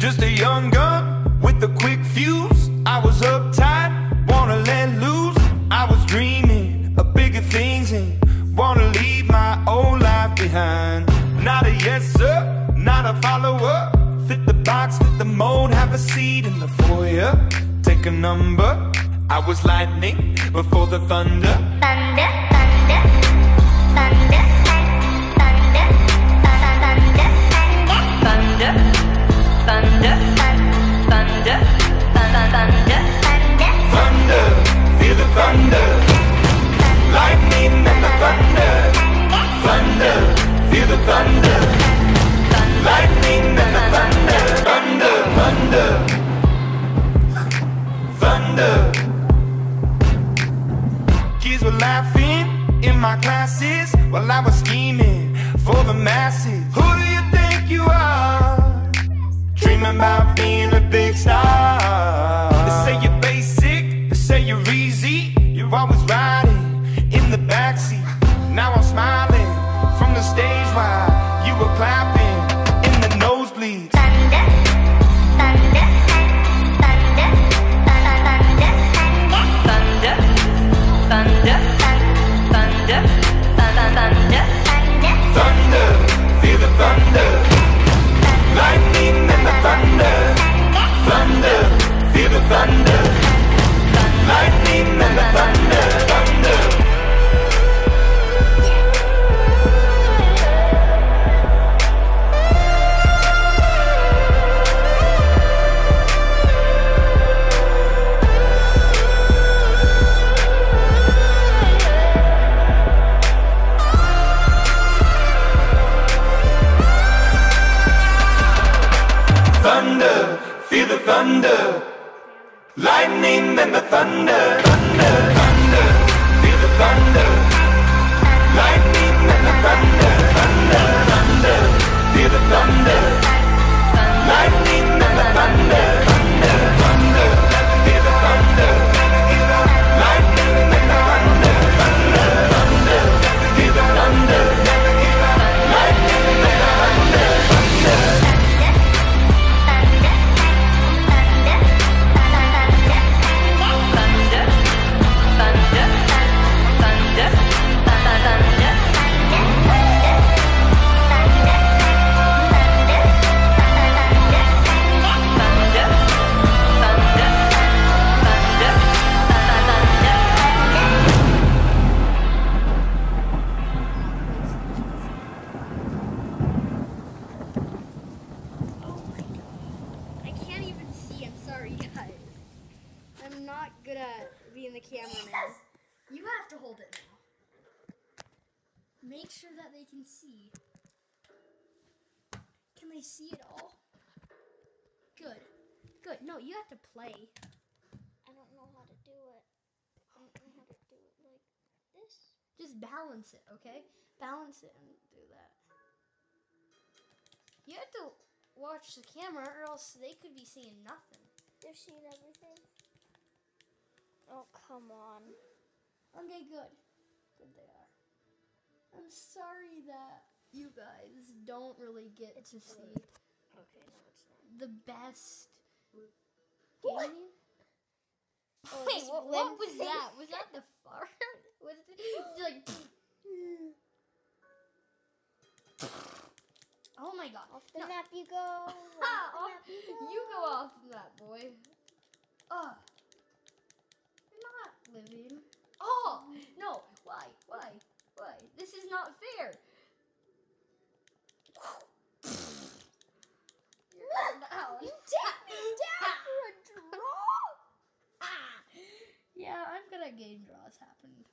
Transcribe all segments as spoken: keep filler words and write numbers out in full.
Just a young gun with a quick fuse. I was uptight, wanna let loose. I was dreaming of bigger things and wanna leave my old life behind. Not a yes sir, not a follower. Fit the box, fit the mold, have a seat in the foyer. Take a number. I was lightning before the thunder. Thunder, thunder, thunder, thunder, thunder, thunder, thunder, thunder, thunder, thunder, Thunder, feel the thunder. Lightning and the thunder. Thunder, feel the thunder. Lightning and the thunder. Thunder, thunder, thunder. Kids were laughing in my classes while I was scheming for the masses. Who do you think you are? Dreaming about being a big star. They say you're basic, they say you're easy. You're always riding in the backseat. Now I'm smiling from the stage while you were clapping in the nosebleeds. thunder, thunder, thunder, thunder, Thunder, thunder, thunder, thunder, thunder. Thunder, feel the thunder. Lightning and the thunder. Thunder, feel the thunder. Lightning and the thunder. Thunder. Thunder, feel the thunder. Lightning and the thunder. Thunder, thunder, feel the thunder. Lightning and the thunder. Thunder, thunder, feel the thunder. Lightning and the thunder. Thunder, thunder, feel the thunder. Lightning and the thunder. Thunder, thunder, feel the thunder. Lightning and the thunder. Thunder. I can't even see. I'm sorry, guys. I'm not good at being the cameraman. You have to hold it now. Make sure that they can see. Can they see it all? Good. Good. No, you have to play. I don't know how to do it. I don't know how to do it like this. Just balance it, okay? Balance it and do that. You have to watch the camera or else they could be seeing nothing. They're seeing everything. Oh, come on. Okay, good. Good they are. I'm sorry that you guys don't really get to see Okay, no, it's not. the best What? gaming. Oh, Wait, this what, what blimp was thing. that? Was that the fart? Was it like? Oh my god! Off the No. map you go. Ah, Off the off- map you go. you go off that, boy. Ugh. You're not living. Oh no! Why? Why? Why? This is not fair. You're down. You take me down for a draw. Ah. Yeah, I'm good at game draws happened.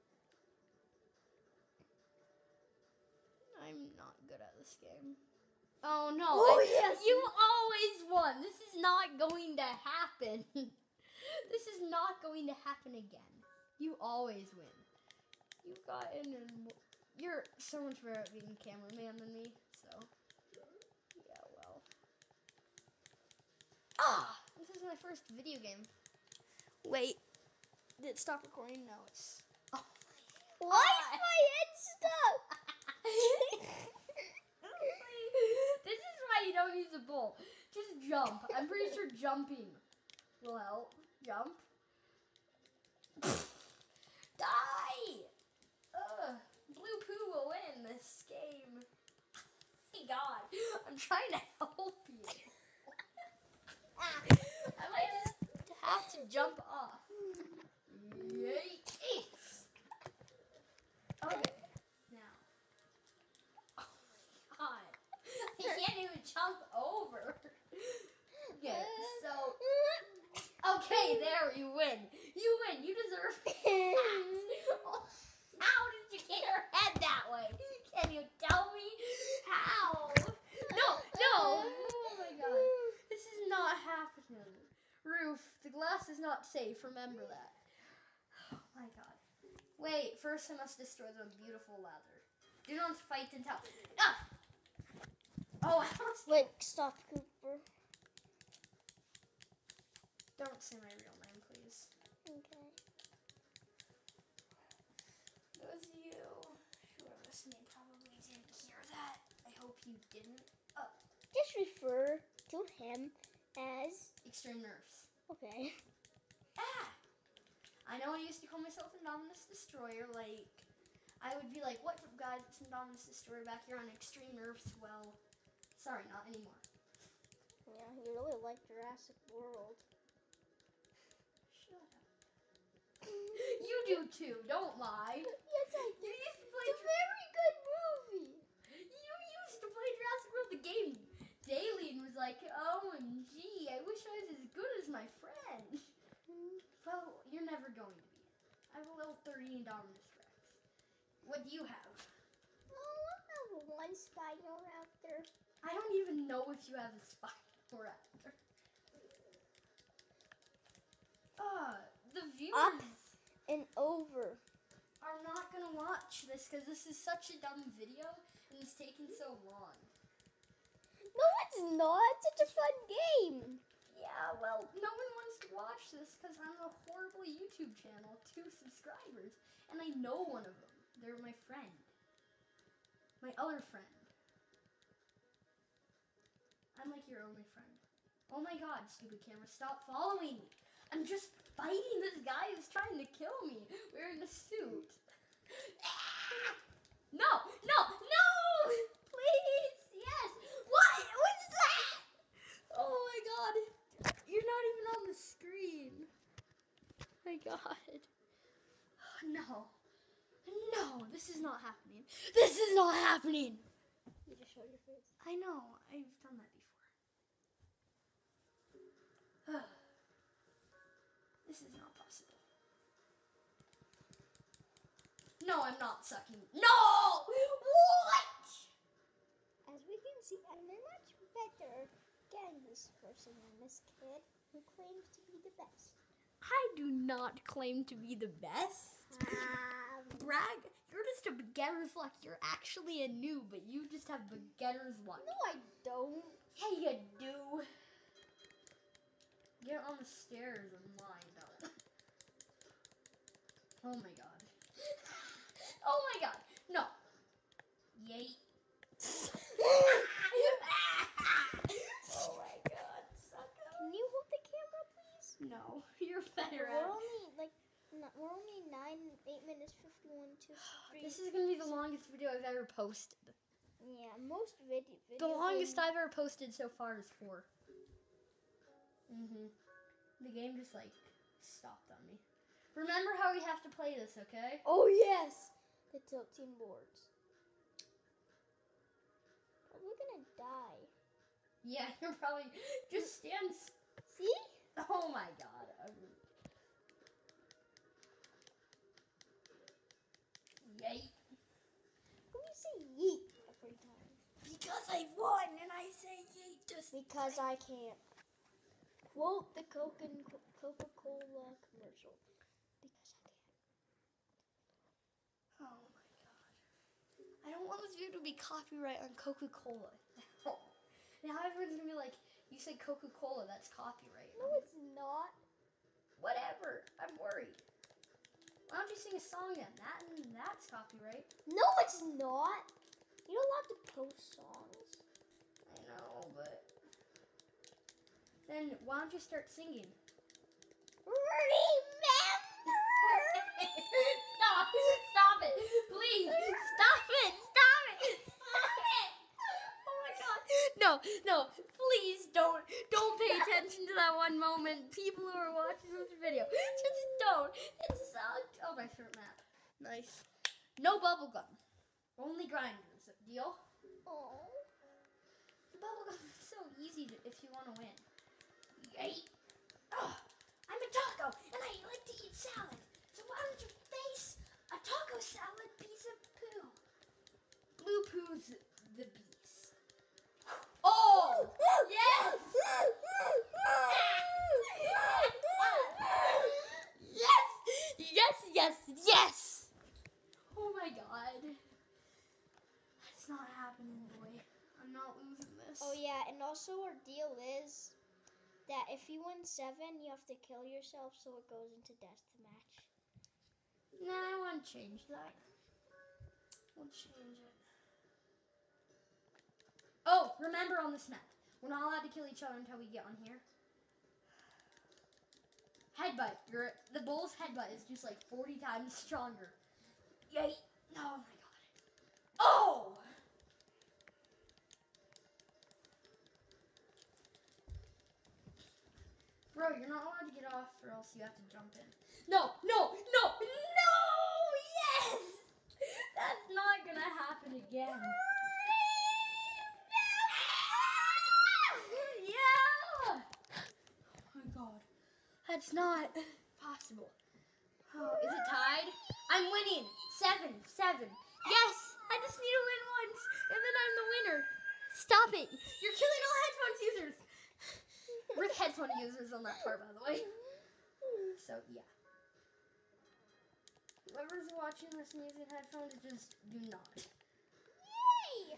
I'm not good at this game. Oh no. Oh, I- yes. You always won. This is not going to happen. This is not going to happen again. You always win. You got in and w- you're so much better at being a cameraman than me, so yeah, well. Ah, this is my first video game. Wait, did it stop recording? No, it's. Oh my Why is my head stuck? This is why you don't use a bowl. Just jump. I'm pretty sure jumping will help. Jump. Die! Ugh. Blue Poo will win this game. My God, I'm trying to help you. I might just have to jump off. Yay! Okay, now. Oh my God, I can't even jump over. Okay, so. Okay, there, you win. You win. You deserve that. Oh, how did you get your head that way? Can you tell me how? No, no. Oh my God. This is not happening. Roof, the glass is not safe. Remember that. Oh my God. Wait, first I must destroy the beautiful ladder. Do not fight until. Ah! Oh, I lost. Wait, stop, Cooper. Don't say my real name, please. Okay. Those of you who are listening probably didn't hear that. I hope you didn't. Oh, Just refer to him as. Extreme Nerfs. Okay. Ah! I know I used to call myself Indominus Destroyer. Like, I would be like, what's up, guys? It's Indominus Destroyer back here on Extreme Nerfs. Well, sorry, not anymore. Yeah, you really like Jurassic World. Shut up. You do too, don't lie. Yes, I You do. used to play It's a very good movie. You used to play Jurassic World the game daily and was like, O M G, I wish I was as good as my friend. Well, you're never going to be. I have a level thirty Indominus Rex. What do you have? Oh, I have one Spiroraptor. I don't even know if you have a Spiroraptor. Uh, the viewers Up. And over. are not going to watch this because this is such a dumb video and it's taking so long. No, it's not. It's such a fun game. Yeah, well, no one wants to watch this because I'm a horrible YouTube channel, two subscribers, and I know one of them. They're my friend. My other friend. I'm like your only friend. Oh my God, stupid camera, stop following me. I'm just fighting this guy who's trying to kill me wearing a suit. Ah! No, no, no! Please, yes. What? What's that? Oh my God. You're not even on the screen. My God. No. No, this is not happening. This is not happening. You just showed your face. I know. I've done that before. This is not possible. No, I'm not sucking. No! What? As we can see, I'm much better getting this person than this kid who claims to be the best. I do not claim to be the best. Um, Brag, you're just a beginner's luck. You're actually a noob, but you just have beginner's luck. no, I don't. Hey, you do. Get on the stairs and mine don't. Oh my God. Oh my God. No. Yay. Oh my God. Sucker. Can you hold the camera, please? No, you're better We're at it. only like n- we're only nine, eight minutes, fifty-one, two, three. This is gonna be the longest video I've ever posted. Yeah, most video. The longest I've ever posted so far is four. Mm-hmm. The game just like stopped on me. Remember how we have to play this, okay? Oh yes, the tilting boards. We're gonna die. Yeah, you're probably just stand. s- See? Oh my God. I'm- Yay. When you say yeet every time? Because I won and I say yay just Because I can't quote the Coca Coca-Cola commercial. Because I can't. Oh my God. I don't want this video to be copyright on Coca-Cola. Now everyone's gonna be like, you said Coca-Cola, that's copyright. No, it's not. Whatever. I'm worried. Why don't you sing a song then? That that's copyright. No, it's not. You're allowed to post songs. I know, but Then why don't you start singing? Remember. Stop! Stop it! Please! Stop it! Stop it! Stop it! Oh my god! No, no! Please don't! Don't pay attention to that one moment. People who are watching this video, just don't. It's so. Oh, my shirt map. Nice. No bubble gum. Only grinders. Deal? Oh. The bubble gum is so easy to, if you want to win. Yay! Ugh, I'm a taco and I like to eat salad. So why don't you face a taco salad piece of poo? Blue poo's the beast. Oh! Yes! Yes! Yes, yes, yes! Oh my god. That's not happening, boy. I'm not losing this. Oh yeah, and also our deal is that if you win seven, you have to kill yourself, so it goes into death match. Nah, I want to change that. We'll change it. Oh, remember on this map, we're not allowed to kill each other until we get on here. Headbutt. Your the bull's headbutt is just like forty times stronger. Yay! Oh my god. Oh! Bro, you're not allowed to get off or else you have to jump in. No, no, no, no! Yes! That's not gonna happen again. Yeah! Oh my god. That's not possible. Oh, is it tied? I'm winning. Seven, seven. Yes! I just need to win once, and then I'm the winner. Stop it! You're killing all headphones users. Rip headphone users on that part, by the way. So, yeah. Whoever's watching this using headphones, just do not. Yay!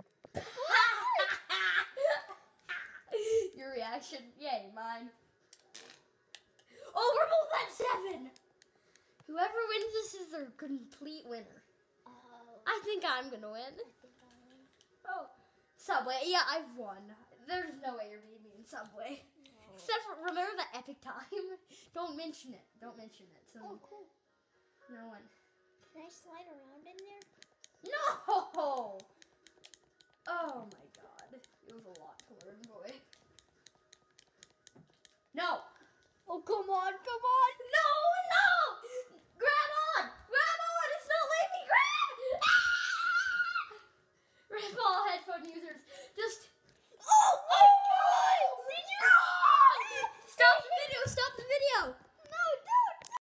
Your reaction, yay, mine. Oh, we're both at seven! Whoever wins this is a complete winner. Oh, I think I'm gonna win. I think I win. Oh, Subway, yeah, I've won. There's no way you're beating me in Subway. No. Except for, remember the epic time? Don't mention it. Don't mention it. So, Oh, cool. no one. Can I slide around in there? No! Oh my god. It was a lot to learn, boy. No! Oh, come on, come on! No, no! Grab on! Grab on! It's not letting me grab! Ah! Rip all headphone users. Just. Oh my god! Did you? No! Stop the video! Stop